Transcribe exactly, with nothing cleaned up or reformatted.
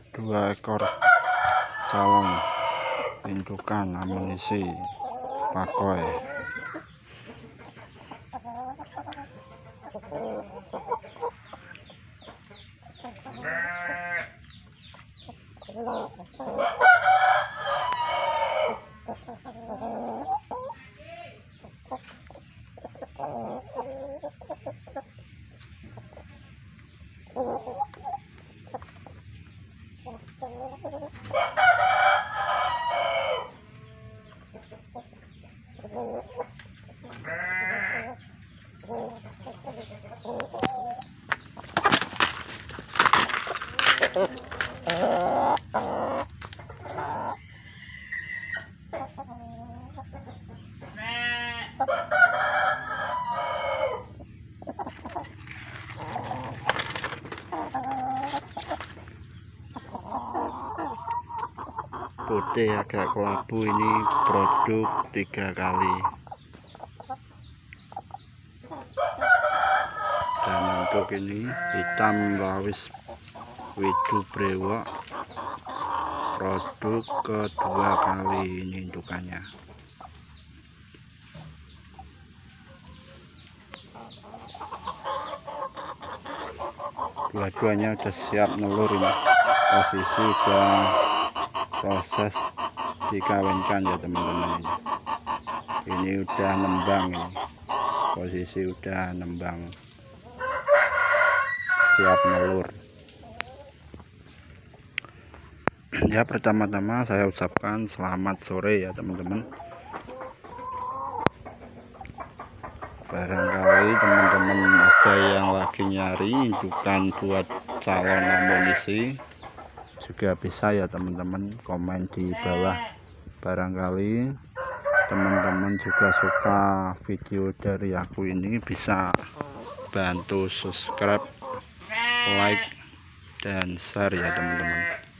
dua ekor calon indukan amunisi pakoy. Putih agak kelabu ini produk tiga kali, dan untuk ini hitam lawis widu brewok produk kedua kali ini indukannya. Dua-duanya udah siap nelur, ini posisi udah proses dikawinkan ya teman-teman. Ini ini udah nembang, ini posisi udah nembang siap nelur. Ya, pertama-tama saya ucapkan selamat sore ya teman-teman. Barangkali teman-teman ada yang lagi nyari indukan buat calon amunisi, juga bisa ya teman-teman komen di bawah. Barangkali teman-teman juga suka video dari aku ini, bisa bantu subscribe, like, dan share ya teman-teman.